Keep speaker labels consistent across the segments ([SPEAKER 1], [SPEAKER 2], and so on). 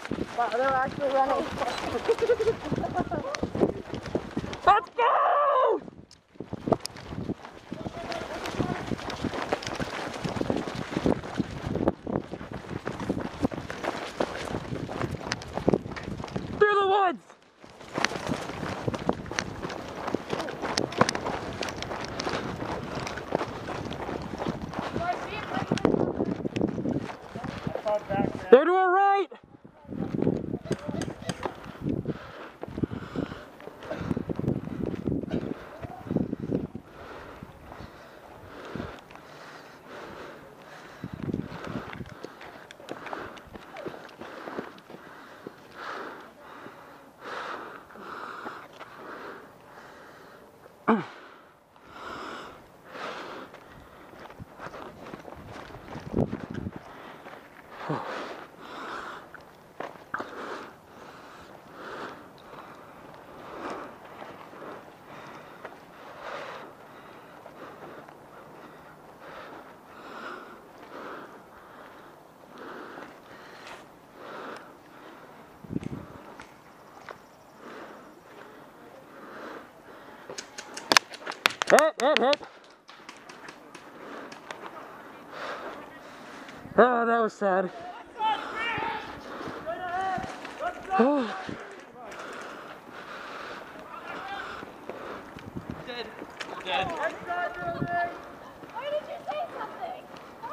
[SPEAKER 1] Wow, they're actually running.
[SPEAKER 2] Let's go! Through the woods! They're to our right! Hit. Oh, that was sad. Oh.
[SPEAKER 3] Dead.
[SPEAKER 1] Why did you say something?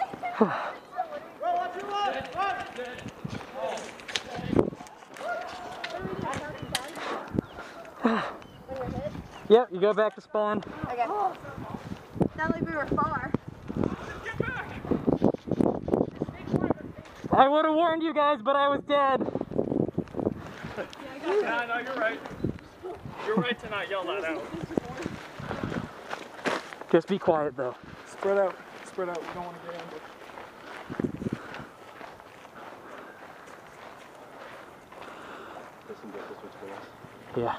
[SPEAKER 2] Yep, you go back to spawn.
[SPEAKER 1] Okay. Not like we were far.
[SPEAKER 2] I would have warned you guys, but I was dead.
[SPEAKER 3] Yeah, no, you're right. You're right to not yell that out.
[SPEAKER 2] Just be quiet though.
[SPEAKER 3] Spread out. Spread out. We don't want to get ambushed.
[SPEAKER 2] Yeah.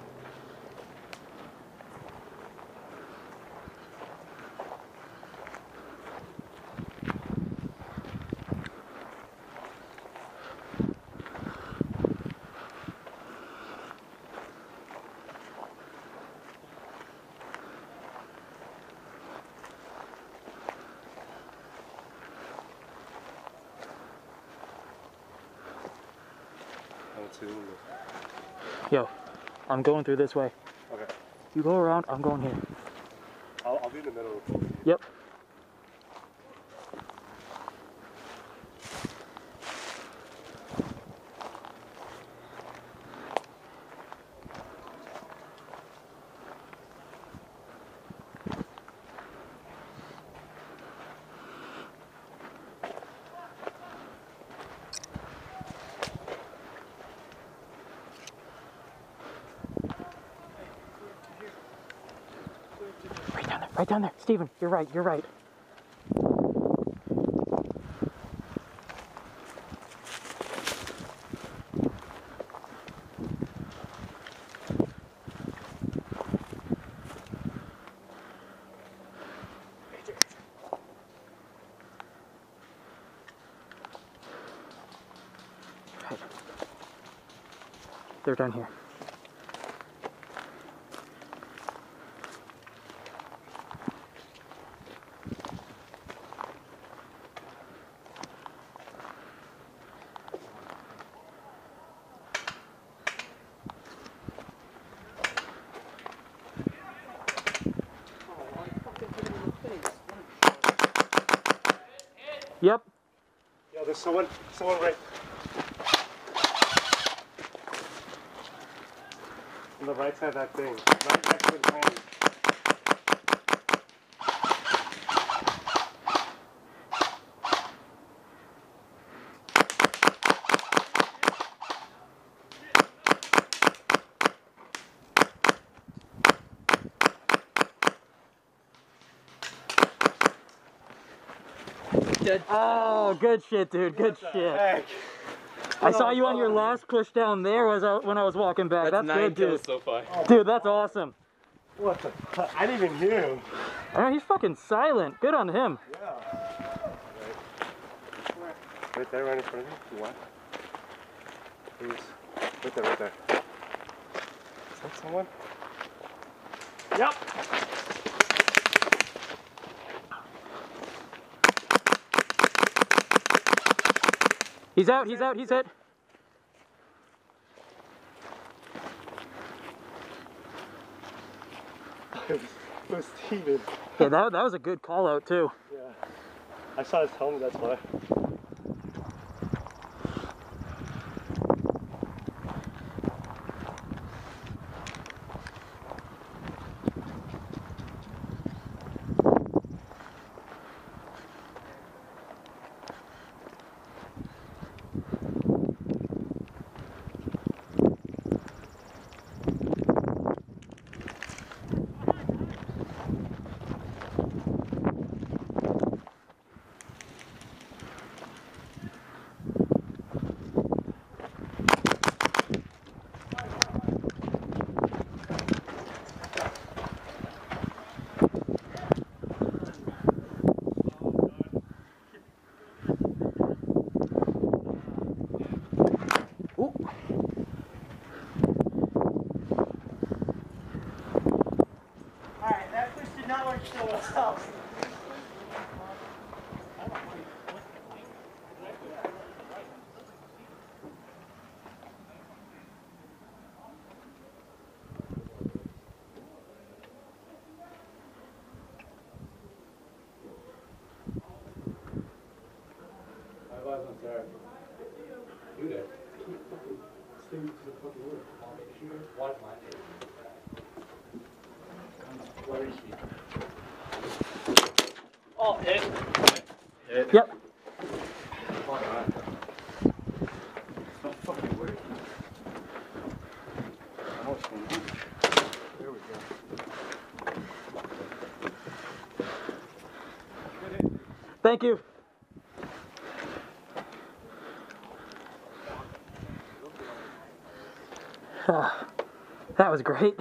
[SPEAKER 2] Yo, I'm going through this way.
[SPEAKER 4] Okay.
[SPEAKER 2] You go around, I'm going here.
[SPEAKER 4] I'll be in the middle of the pool.
[SPEAKER 2] Yep. Right down there. Steven, you're right. They're down here. Yep.
[SPEAKER 4] Yo, there's someone right on the right side of that thing. Right next to the home.
[SPEAKER 3] Dead.
[SPEAKER 2] Oh, good shit, dude. Good shit.
[SPEAKER 4] Heck.
[SPEAKER 2] I saw you on your last push down there when I was walking back. That's
[SPEAKER 3] 9
[SPEAKER 2] good,
[SPEAKER 3] kills
[SPEAKER 2] dude.
[SPEAKER 3] so far.
[SPEAKER 2] Dude, that's awesome.
[SPEAKER 4] What the fuck? I didn't even hear him.
[SPEAKER 2] Oh, he's fucking silent. Good on him.
[SPEAKER 4] Yeah. Right there, right in front of you. What? Who's right there, right there. Is that someone?
[SPEAKER 3] Yep.
[SPEAKER 2] He's out, he's out, he's hit.
[SPEAKER 4] It was Steven.
[SPEAKER 2] Yeah, that was a good call out too.
[SPEAKER 4] Yeah. I saw his helmet, that's why.
[SPEAKER 3] Alright, that fish did not want to kill ourselves. Oh, hit.
[SPEAKER 2] Yep.
[SPEAKER 4] There we go.
[SPEAKER 2] Thank you. That was great.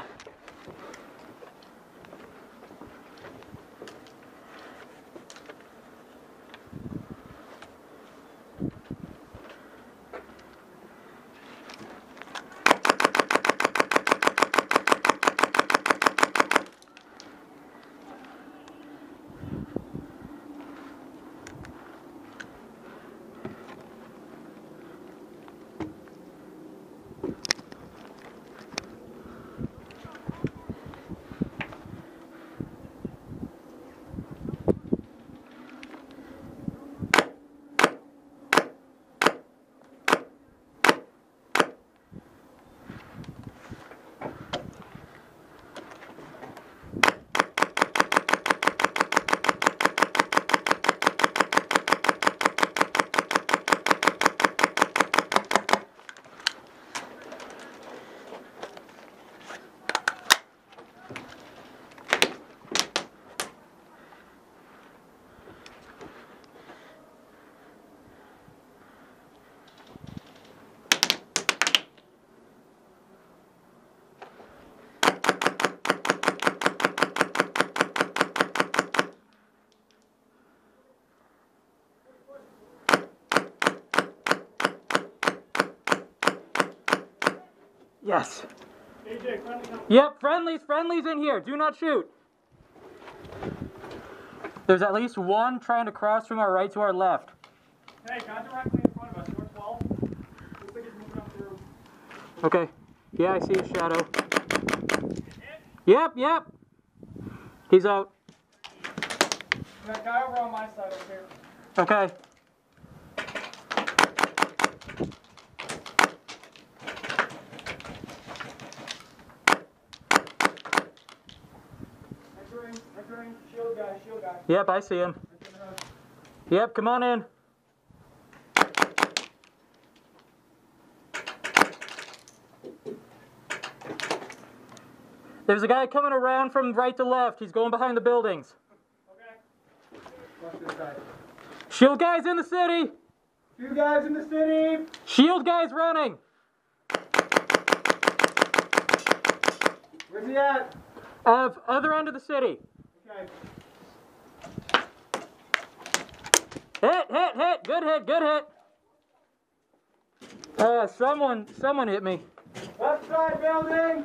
[SPEAKER 2] Yes.
[SPEAKER 3] AJ, friendly number.
[SPEAKER 2] Yep, friendlies in here. Do not shoot. There's at least one trying to cross from our right to our left.
[SPEAKER 3] Hey, guy directly in front of us, north 12. Looks like he's moving up through.
[SPEAKER 2] Okay. Yeah, I see his shadow. Yep. He's out.
[SPEAKER 3] That guy over on my side over here.
[SPEAKER 2] Okay.
[SPEAKER 3] Entering, shield guy.
[SPEAKER 2] Yep, I see him. Yep, come on in. There's a guy coming around from right to left. He's going behind the buildings.
[SPEAKER 3] Okay. Watch this guy.
[SPEAKER 2] Shield guy's in the city.
[SPEAKER 3] Two guys in the city.
[SPEAKER 2] Shield guy's running.
[SPEAKER 3] Where's he at?
[SPEAKER 2] Other end of the city.
[SPEAKER 3] Okay.
[SPEAKER 2] Hit. Good hit. Someone hit me.
[SPEAKER 3] Left side building.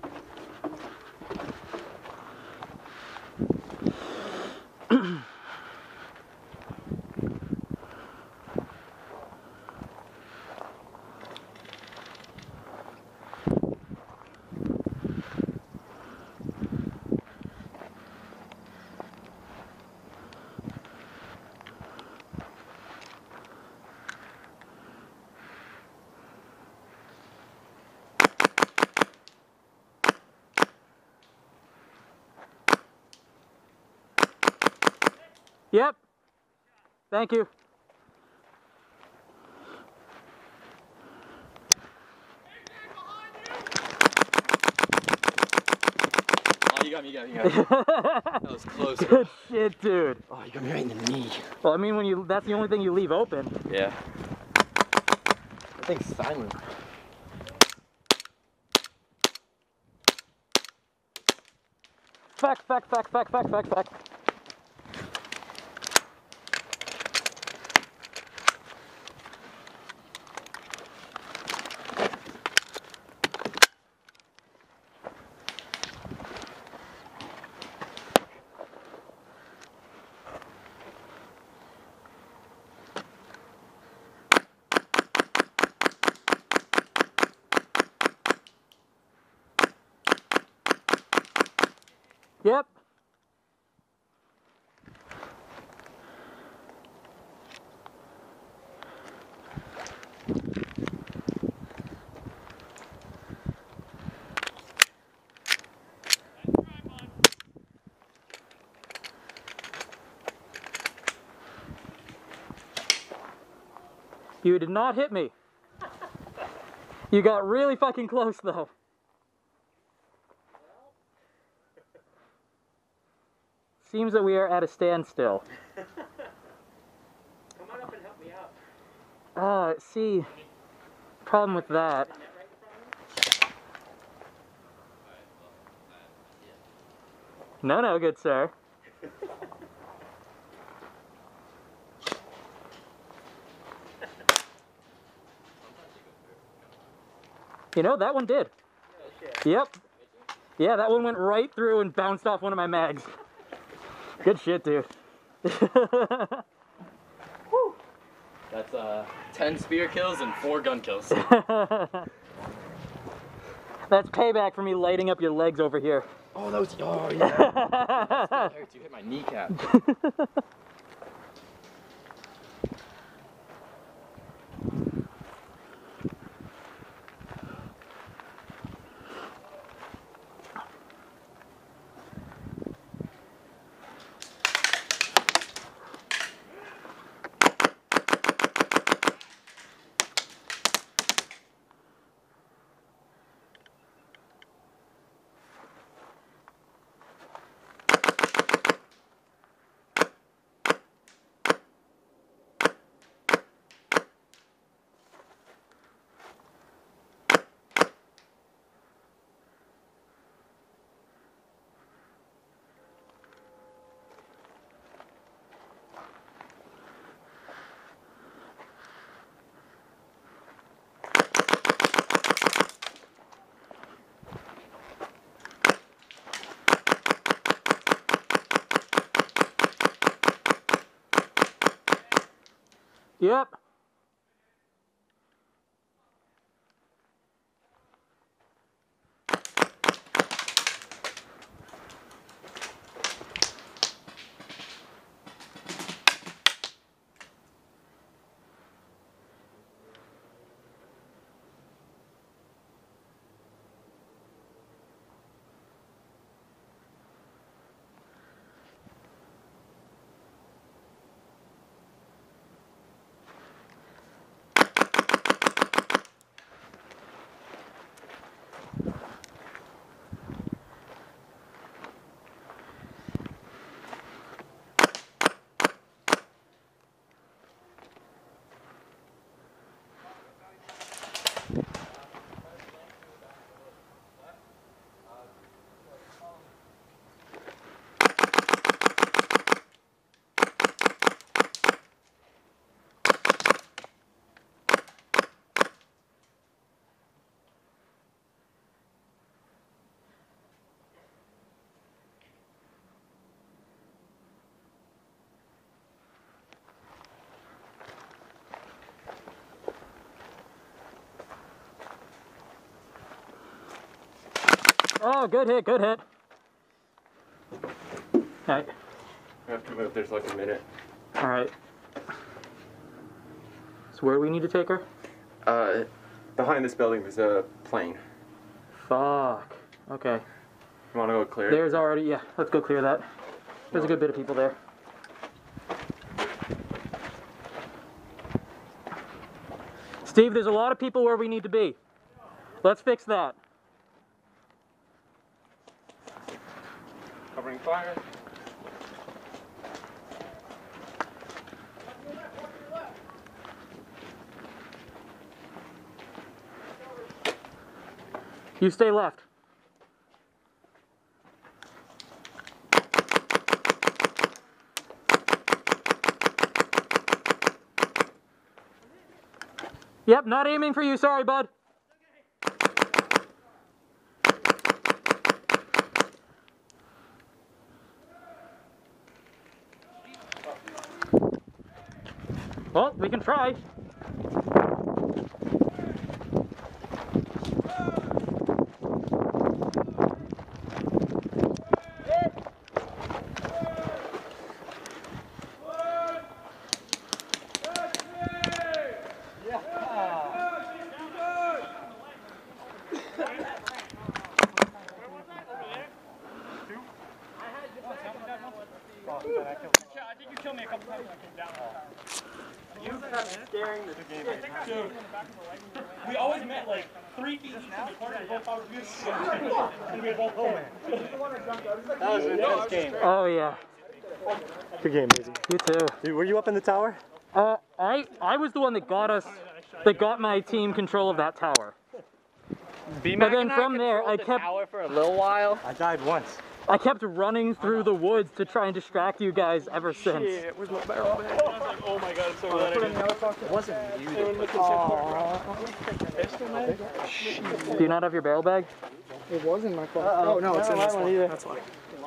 [SPEAKER 2] Yep. Thank you.
[SPEAKER 5] Oh, you got me. That was close.
[SPEAKER 2] Good shit, dude.
[SPEAKER 5] Oh, you got me right in the knee.
[SPEAKER 2] Well, I mean, that's the only thing you leave open.
[SPEAKER 5] Yeah. That thing's silent.
[SPEAKER 2] Fuck. Yep. You did not hit me. You got really fucking close though. Seems that we are at a standstill.
[SPEAKER 3] Come on up and help me out.
[SPEAKER 2] See, problem with that. No, good sir. You know, that one did. Yep. Yeah, that one went right through and bounced off one of my mags. Good shit, dude.
[SPEAKER 5] That's 10 spear kills and 4 gun kills.
[SPEAKER 2] That's payback for me lighting up your legs over here.
[SPEAKER 5] Oh, that was, oh yeah. That hurts. You hit my kneecap.
[SPEAKER 2] Yep. Oh, good hit, good hit. Alright,
[SPEAKER 4] I have to move. There's like a minute.
[SPEAKER 2] alright. So where do we need to take her?
[SPEAKER 4] Behind this building there's a plane.
[SPEAKER 2] Fuck. Okay.
[SPEAKER 4] You want to go clear?
[SPEAKER 2] There's already, yeah, let's go clear that. There's a good bit of people there. Steve, there's a lot of people where we need to be. Let's fix that.
[SPEAKER 4] Covering fire.
[SPEAKER 2] You stay left. Yep, not aiming for you, sorry, bud. Well, we can try.
[SPEAKER 3] I think you killed me a couple times when I came down. You kept scaring the game. Dude, we always met like 3 feet each from the corner. We both thought we were good. And we both home.
[SPEAKER 4] That was an intense game.
[SPEAKER 2] Oh, yeah.
[SPEAKER 4] Good game, Izzy.
[SPEAKER 2] You too.
[SPEAKER 4] Dude, were you up in the tower?
[SPEAKER 2] I was the one that got my team control of that tower. But then from there, I kept
[SPEAKER 5] Tower for a little while.
[SPEAKER 4] I died once.
[SPEAKER 2] I kept running through the woods to try and distract you guys ever since.
[SPEAKER 4] Where's my barrel, man?
[SPEAKER 3] I was like, oh my god, it's so glad I did.
[SPEAKER 4] It wasn't you.
[SPEAKER 2] Do you not have your barrel bag?
[SPEAKER 6] It was in my car. Oh, no, it's in this one.
[SPEAKER 4] That's why.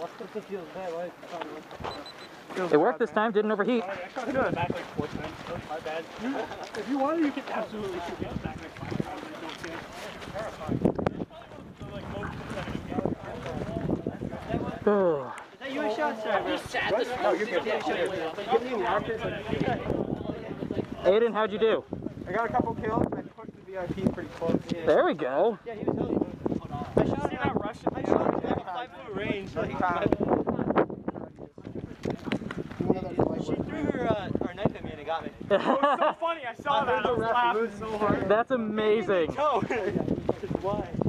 [SPEAKER 2] It worked this time, didn't overheat.
[SPEAKER 3] I tried to go back like 4 times. My bad. If you wanted, you could absolutely shoot me back like 5 times. I don't see it. Terrifying. So, like, most of the time,
[SPEAKER 2] Oh.
[SPEAKER 6] You a shot, sir?
[SPEAKER 4] No, you're good.
[SPEAKER 2] Aiden, how'd you do?
[SPEAKER 6] I got a couple kills. I pushed the VIP pretty close.
[SPEAKER 2] There we go.
[SPEAKER 6] Yeah, he was healthy. I shot him at Russian. I shot him at 5-foot range. She threw her knife at me and it got me.
[SPEAKER 3] it was so funny. I saw that. I was laughing so hard.
[SPEAKER 2] That's amazing.
[SPEAKER 6] Oh, why?